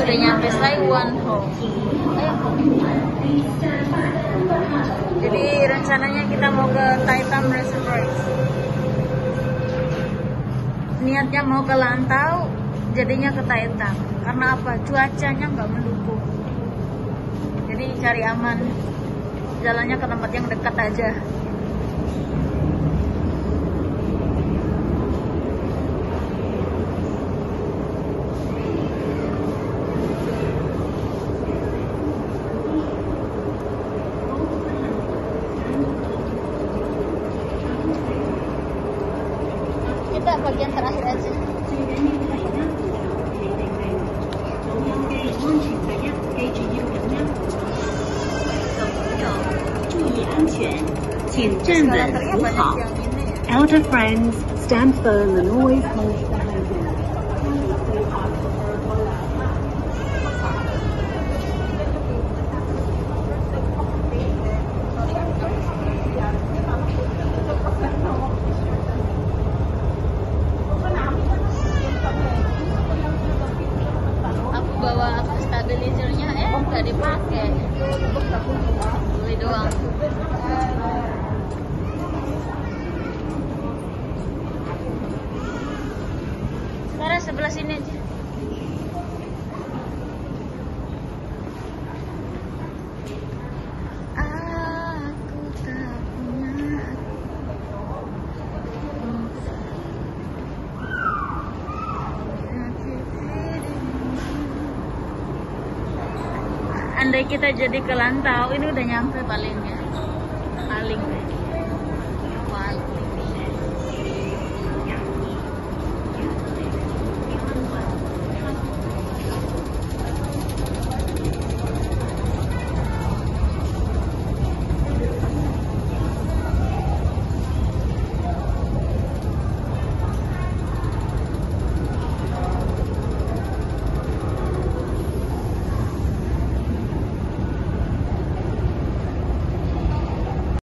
udah nyampe Saiwan Ho. Jadi rencananya kita mau ke Taitam Reservoir. Niatnya mau ke Lantau, jadinya ke Taitam. Karena apa? Cuacanya nggak mendukung. Jadi cari aman, jalannya ke tempat yang dekat aja. Kita bagian terakhir aja. Elder friends, stand firm and always hold the hand. Aku bawa stabilizernya, nggak dipakai. Beli doang. Sarah sebelah sini aja. Aku tak punya. Andai kita jadi ke Lantau, ini udah nyampe palingnya. Paling.